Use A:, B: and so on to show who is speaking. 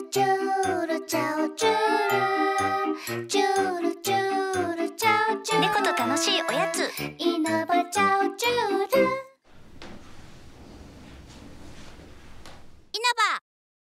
A: チュールチャオチュールチュールチュールチャオチュール
B: 猫と楽しいおやつ。
A: 稲葉チャオチュール